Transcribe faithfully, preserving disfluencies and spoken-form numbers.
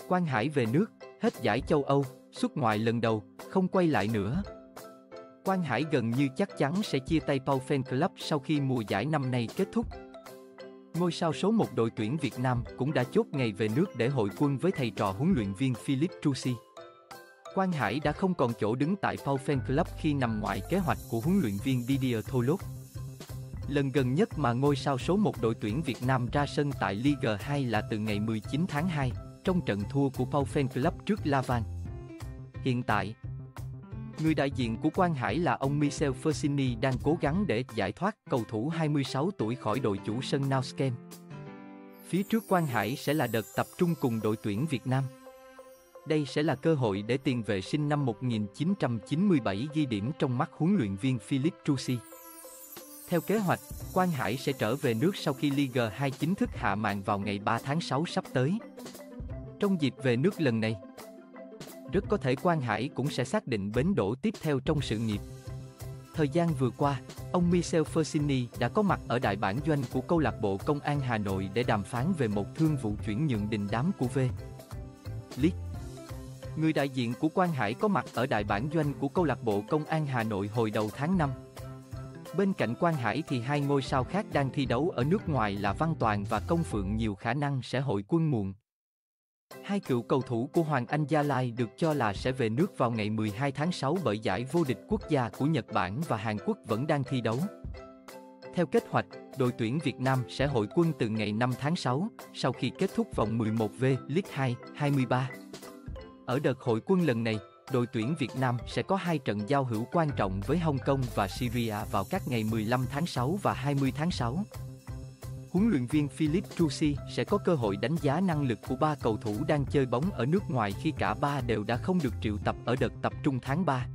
Quang Hải về nước, hết giải châu Âu, xuất ngoại lần đầu, không quay lại nữa. Quang Hải gần như chắc chắn sẽ chia tay Pau Fan Club sau khi mùa giải năm nay kết thúc. Ngôi sao số một đội tuyển Việt Nam cũng đã chốt ngày về nước để hội quân với thầy trò huấn luyện viên Philippe Troussy. Quang Hải đã không còn chỗ đứng tại Pau Fan Club khi nằm ngoài kế hoạch của huấn luyện viên Didier Thoulouse. Lần gần nhất mà ngôi sao số một đội tuyển Việt Nam ra sân tại Ligue hai là từ ngày mười chín tháng hai, trong trận thua của Pau Fan Club trước Laval. Hiện tại, người đại diện của Quang Hải là ông Michel Fersini đang cố gắng để giải thoát cầu thủ hai mươi sáu tuổi khỏi đội chủ sân Nauskem. Phía trước Quang Hải sẽ là đợt tập trung cùng đội tuyển Việt Nam. Đây sẽ là cơ hội để tiền vệ sinh năm một nghìn chín trăm chín mươi bảy ghi điểm trong mắt huấn luyện viên Philippe Troussy. Theo kế hoạch, Quang Hải sẽ trở về nước sau khi Ligue hai chính thức hạ màn vào ngày ba tháng sáu sắp tới. Trong dịp về nước lần này, rất có thể Quang Hải cũng sẽ xác định bến đỗ tiếp theo trong sự nghiệp. Thời gian vừa qua, ông Michel Fersini đã có mặt ở đại bản doanh của câu lạc bộ Công an Hà Nội để đàm phán về một thương vụ chuyển nhượng đình đám của V-League. Người đại diện của Quang Hải có mặt ở đại bản doanh của câu lạc bộ Công an Hà Nội hồi đầu tháng năm. Bên cạnh Quang Hải thì hai ngôi sao khác đang thi đấu ở nước ngoài là Văn Toàn và Công Phượng nhiều khả năng sẽ hội quân muộn. Hai cựu cầu thủ của Hoàng Anh Gia Lai được cho là sẽ về nước vào ngày mười hai tháng sáu bởi giải vô địch quốc gia của Nhật Bản và Hàn Quốc vẫn đang thi đấu. Theo kế hoạch, đội tuyển Việt Nam sẽ hội quân từ ngày năm tháng sáu, sau khi kết thúc vòng mười một V-League hai hai mươi ba. Ở đợt hội quân lần này, đội tuyển Việt Nam sẽ có hai trận giao hữu quan trọng với Hong Kong và Syria vào các ngày mười lăm tháng sáu và hai mươi tháng sáu. Huấn luyện viên Philippe Troussy sẽ có cơ hội đánh giá năng lực của ba cầu thủ đang chơi bóng ở nước ngoài khi cả ba đều đã không được triệu tập ở đợt tập trung tháng ba.